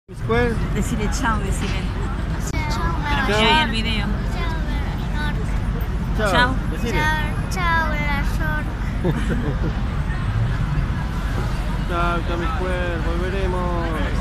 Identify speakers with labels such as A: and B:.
A: Square.
B: Decirle chao, decirle.
C: Chao.
B: Pero mira ahí el video.
A: Chao.
B: Chao.
A: Decile.
C: Chao, la York.
A: Chao, Times Square. Volveremos.